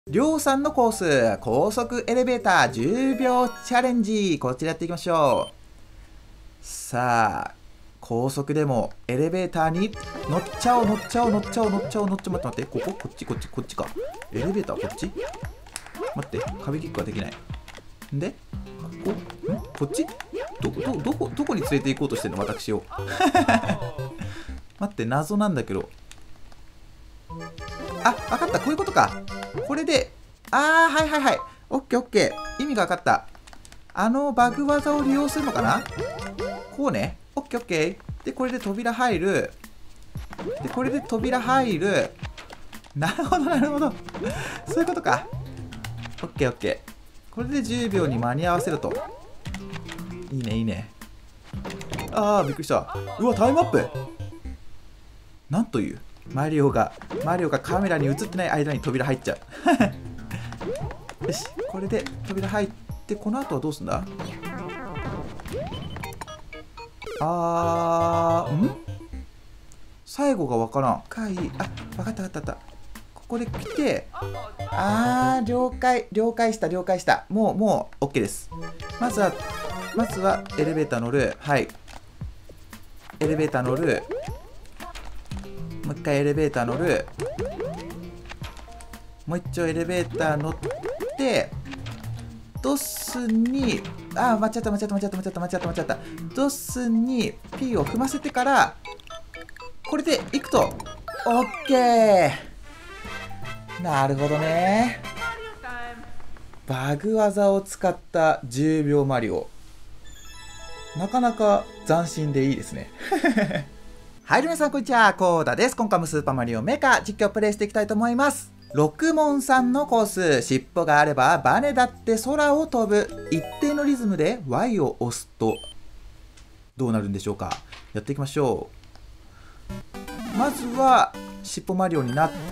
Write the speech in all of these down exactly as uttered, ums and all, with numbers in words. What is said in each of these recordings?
りょうさんのコース、高速エレベーターじゅうびょうチャレンジ。こちらやっていきましょう。さあ、高速でもエレベーターに乗っちゃおう、乗っちゃおう、乗っちゃおう、乗っちゃおう、乗っちゃおう。待って待って、こここっち、こっち、こっちか。エレベーターこっち待って、壁キックはできない。んで、ここんこっちど、ど、どこ、どこに連れて行こうとしてんの私を。待って、謎なんだけど。あ、わかった。こういうことか。これで、あー、はいはいはい。オッケーオッケー。意味がわかった。あのバグ技を利用するのかな。こうね。オッケーオッケー。で、これで扉入る。で、これで扉入る。なるほどなるほど。そういうことか。オッケーオッケー。これでじゅうびょうに間に合わせると。いいねいいね。あー、びっくりした。うわ、タイムアップ。なんという。マリオが、マリオがカメラに映ってない間に扉入っちゃう。よし、これで扉入って、この後はどうすんだ。あー、ん最後がわからん。かい、あ、わかったわかったわかった。ここで来て、あー、了解、了解した、了解した。もう、もう、OK です。まずは、まずは、エレベーター乗る。はい。エレベーター乗る。もう一回エレベーター乗る。もう一丁エレベーター乗って、ドスに、あー、間違った間違った間違った間違った間違った間違った。ドスに P を踏ませてから、これでいくと、OK！ なるほどね。バグ技を使ったじゅうびょうマリオ。なかなか斬新でいいですね。はい、皆さんこんにちは、コーダです。今回もスーパーマリオメカ実況プレイしていきたいと思います。六門さんのコース、尻尾があればバネだって空を飛ぶ。一定のリズムで ワイ を押すと、どうなるんでしょうか。やっていきましょう。まずは、尻尾マリオになって、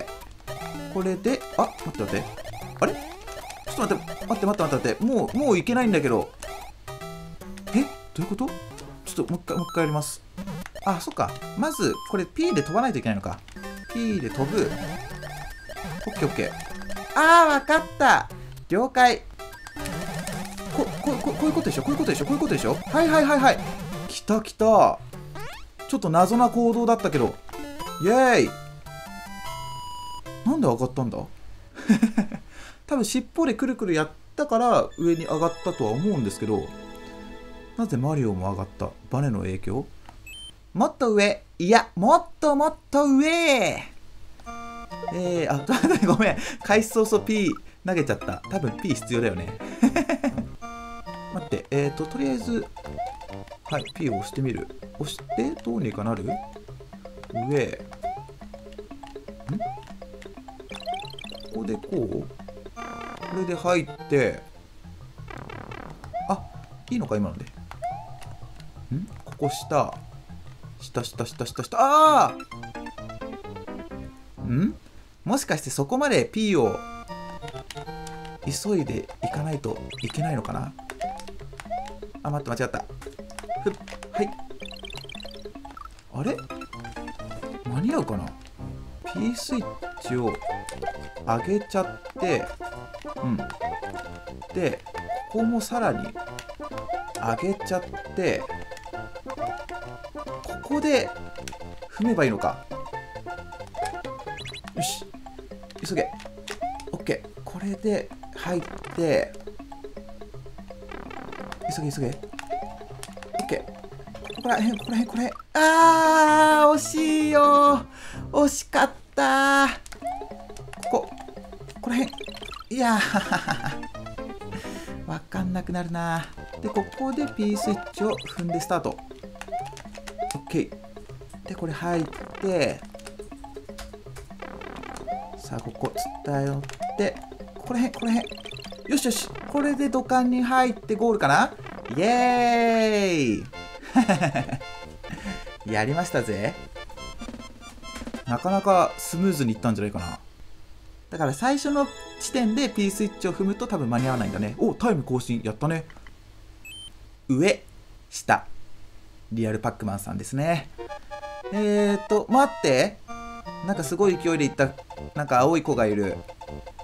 これで、あ、待って待って。あれちょっと待って、待って待って待って待って。もう、もういけないんだけど。えどういうこと。ちょっともう一回、もう一回やります。あ、そっか。まず、これ P で飛ばないといけないのか。P で飛ぶ。オッケーオッケー。あー、わかった。了解。こ、こ、こ、こういうことでしょこういうことでしょこういうことでしょはいはいはいはい。来た来た。ちょっと謎な行動だったけど。イェーイ。なんで上がったんだ。多分尻尾でくるくるやったから上に上がったとは思うんですけど、なぜマリオも上がった。バネの影響。もっと上。いや、もっともっと上。えー、あ、ごめん。開始早々 P 投げちゃった。多分 P 必要だよね。待って、えーと、とりあえず、はい、P を押してみる。押して、どうにかなる。上。んここでこうこれで入って、あ、いいのか、今ので。んここ下。下下下下下。ああんもしかしてそこまで P を急いでいかないといけないのかな。あ、待って間違った。ふっ、はい。あれ間に合うかな。 P スイッチを上げちゃって、うんでここもさらに上げちゃって、ここで踏めばいいのか。よし、急げ。 OK。 これで入って、急げ急げ。 OK。 ここらへんここらへんこれ。あー、惜しいよ。惜しかった。ここここらへん。いやーわかんなくなるな。でここで P スイッチを踏んでスタート。 OK。 でこれ入って、さあここ伝え乗って、ここらへんここらへん。よしよし、これで土管に入ってゴールかな。イエーイやりましたぜ。なかなかスムーズにいったんじゃないかな。だから最初の地点で P スイッチを踏むと多分間に合わないんだね。お、タイム更新やったね。上下リアルパックマンさんですね。えーと待って、なんかすごい勢いでいった、なんか青い子がいる。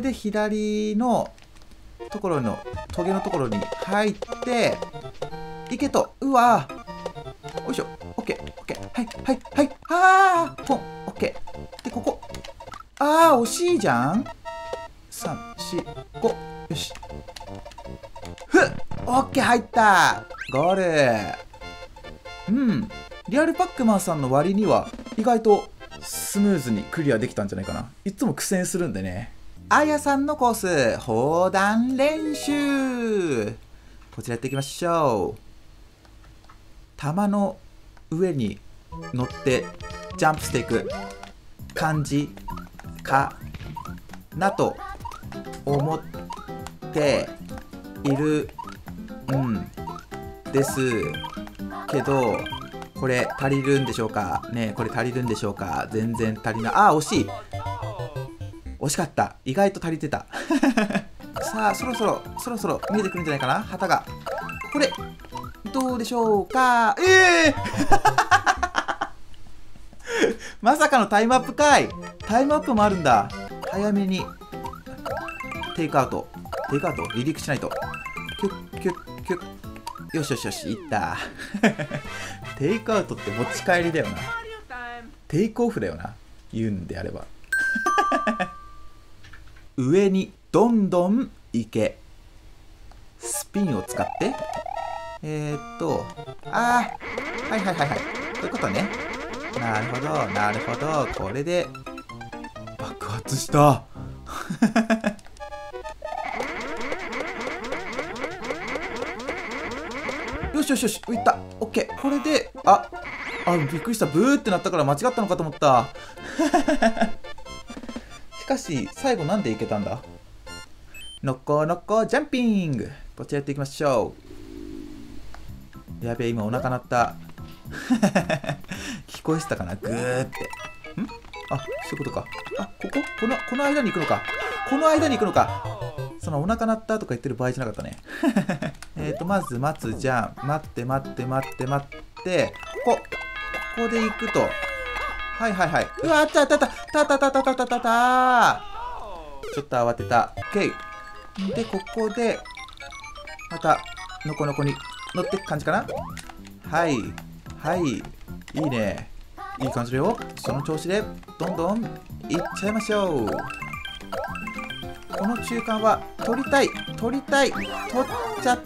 れで左のところのトゲのところに入っていけと。うわー、よいしょ。オッケーオッケー、はいはいはい、あーポン、オッケーでここ、あー惜しいじゃん。さん、よん、ご、よし、ふっ、オッケー入った、ゴール。うん、リアルパックマンさんの割には意外とスムーズにクリアできたんじゃないかな。いつも苦戦するんでね。あやさんのコース、砲弾練習、こちらやっていきましょう。弾の上に乗ってジャンプしていく感じかなと思っているんですけど、これ足りるんでしょうかね。これ足りるんでしょうか。全然足りない。あー惜しい、惜しかった。意外と足りてたさあそろそろそろそろ見えてくるんじゃないかな、旗が。これどうでしょうか。ええー、まさかのタイムアップかい。タイムアップもあるんだ。早めにテイクアウト、テイクアウト離陸しないと。キュッキュッキュッ、よしよしよし、いったテイクアウトって持ち帰りだよな。テイクオフだよな、言うんであれば上にどんどん行け。スピンを使ってえー、っとあー、はいはいはいはい、そういうことね。なるほどなるほど、これで爆発したよしよしよし、浮いた。オッケー、これで、ああ、びっくりした。ブーってなったから間違ったのかと思ったしかし最後なんでいけたんだ。のこのこジャンピング、こちらやっていきましょう。やべえ、今お腹鳴った聞こえてたかな、グーって。んあ、そういうことか。あ、こここのこの間に行くのか、この間に行くのか。そのお腹鳴ったとか言ってる場合じゃなかったねえっとまず待つじゃん。待って待って待って待って、ここここで行くと、はいはいはい。うわ、あったあったあったたたたたたたたた、ちょっと慌てた。 OK で、ここでまたのこのこに乗っていく感じかな。はいはい、いいね、いい感じだよ。その調子でどんどんいっちゃいましょう。この中間は取りたい取りたい、取っちゃった。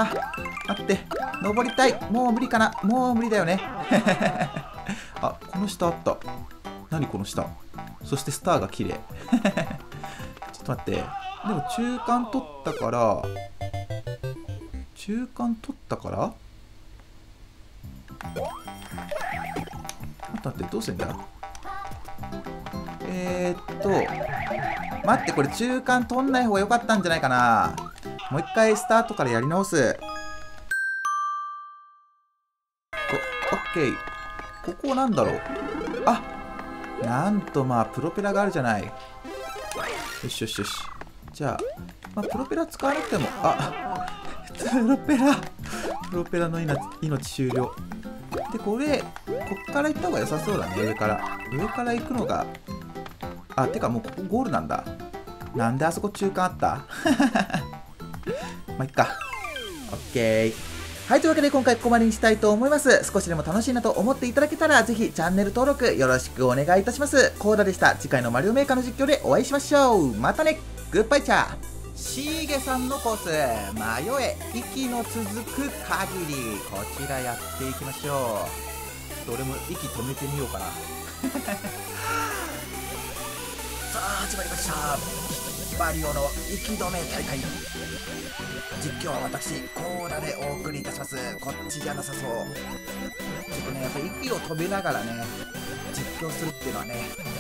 待って、登りたい。もう無理かな、もう無理だよねあ、この下あった。何この下、そしてスターが綺麗ちょっと待って、でも中間取ったから中間取ったから待って待って、どうするんだ。えー、っと待って、これ中間取んない方が良かったんじゃないかな。もう一回スタートからやり直す。オッケー、ここなんだろう。あ、なんとまあプロペラがあるじゃない。よしよしよし、じゃあ、まあ、プロペラ使わなくても、あ、プロペラプロペラの命命終了で、これこっから行った方が良さそうだね。上から上から行くのが、あ、てかもうここゴールなんだ。なんであそこ中間あったまあいっか。オッケー。はい、というわけで今回ここまでにしたいと思います。少しでも楽しいなと思っていただけたら、ぜひチャンネル登録よろしくお願いいたします。コーダでした。次回のマリオメーカーの実況でお会いしましょう。またね、グッバイチャー。シーゲさんのコース、迷え、息の続く限り、こちらやっていきましょう。どれも息止めてみようかなさあ始まりました、マリオの息止め大会。実況は私コーダでお送りいたします。こっちじゃなさそう。ちょっとね、やっぱり息を止めながらね実況するっていうのはね、